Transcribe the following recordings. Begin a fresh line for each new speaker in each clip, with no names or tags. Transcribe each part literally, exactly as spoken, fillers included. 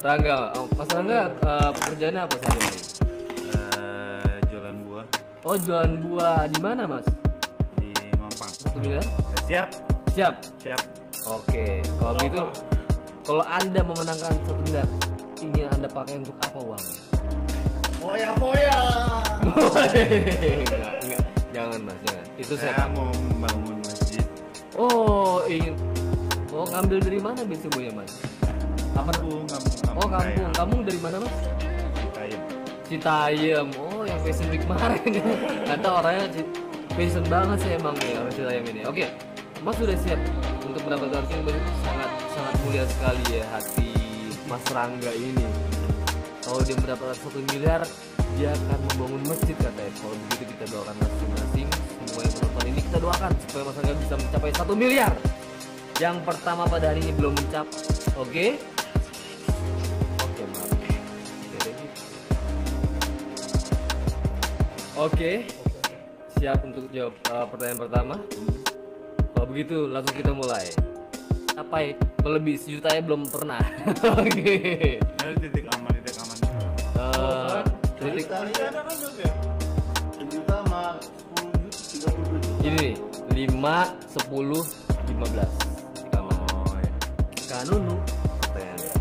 Rangga, oh, Mas Rangga uh, pekerjaannya apa saja?
Uh, jualan buah
Oh, jualan buah di mana, Mas?
di Mampang.
Satu miliar?
Siap,
Siap.
siap.
Oke, kalau gitu, kalau Anda memenangkan satu miliar, ingin Anda pakai untuk apa uang?
Foya, foya.
enggak, enggak, jangan Mas, jangan. Itu
Saya
saya.
mau membangun masjid.
Oh, ingin. Oh, ngambil dari mana biasanya, Mas? Apa?
Kampung, kampung,
Oh, kampung.
saya.
Kamu dari mana, Mas?
Citayam.
Citayam. Oh, yang fashion week kemarin. Kata orangnya ci- fashion banget sih emang nih orang Citayam ini. Oke, Mas sudah siap untuk mendapatkan ini. Sangat sangat mulia sekali ya hati Mas Rangga ini. Kalau dia mendapatkan satu miliar, dia akan membangun masjid katanya. Kalau begitu kita doakan masing-masing. Semua yang menonton ini kita doakan supaya Mas Rangga bisa mencapai satu miliar. Yang pertama pada hari ini belum mencapai. Oke? Oke, maaf. Oke, siap untuk jawab uh, pertanyaan pertama. Kalau begitu langsung kita mulai. Apa melebihi sejuta ya belum pernah. Oke.
Ada titik aman, titik aman.
Uh, titik
Tadi ada kan juga. Sejuta sama sepuluh juta, tiga puluh juta.
ini nih, lima, sepuluh, lima belas. Titik aman.
Oh ya.
Kanunu. Pertanyaannya.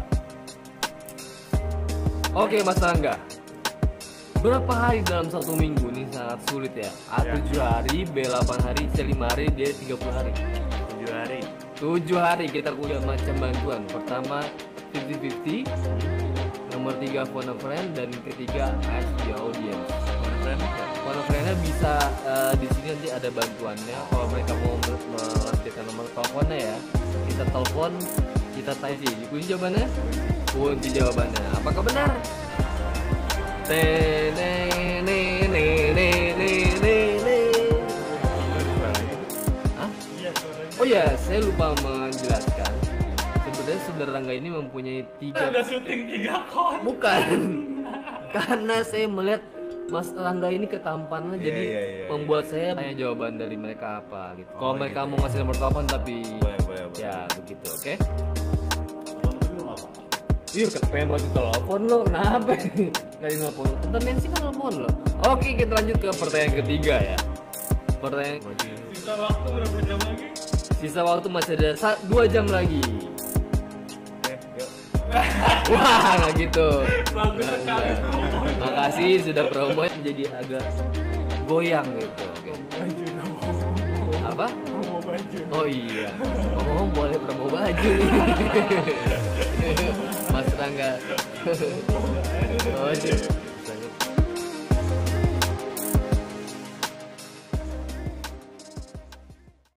Oke, Mas Rangga. Berapa hari dalam satu minggu nih sangat sulit ya? A
Ya.
tujuh hari, B delapan hari, C lima hari, D tiga puluh hari.
Tujuh hari.
tujuh hari kita punya macam bantuan. Pertama fifty fifty, nomor tiga phone a friend, dan ketiga ask the audience.
Mana friend?
Phone a friend-nya bisa eh, di sini nanti ada bantuannya. Kalau mereka mau me- melampirkan nomor teleponnya ya, kita telepon, kita tanya sih. Kunci jawabannya? Kunci jawabannya. Apakah benar? Te- ne- ne- ne- ne- ne- ne- ne. Hah?
Iya, suaranya.
Oh ya, saya lupa menjelaskan. Sebenarnya saudara Rangga ini mempunyai tiga.
Ada syuting tiga kon.
Bukan. Karena saya melihat Mas Rangga ini ketampanannya
Iya,
jadi
iya, iya,
membuat saya tanya jawaban dari mereka apa gitu. Kalau
Oh,
mereka
gitu.
mau ngasih nomor telepon tapi
Boleh, boleh, boleh.
ya begitu, oke?
Kalau apa?
Iya, pengen banget telepon lo, kenapa? Gak telepon, tentang Nancy kan telepon lo. Oke, kita lanjut ke pertanyaan ketiga ya. Pertanyaan
Sisa waktu berapa jam lagi?
sisa waktu masih ada sa- dua jam lagi.
Oke, yuk.
Wah, nggak gitu.
Bagus
Nggak,
sekali.
nggak. Makasih sudah promo jadi agak goyang gitu. Oke. Apa?
Mau baju.
Oh iya. Ngomong boleh promo baju nih. Mas Rangga. Oh, iya.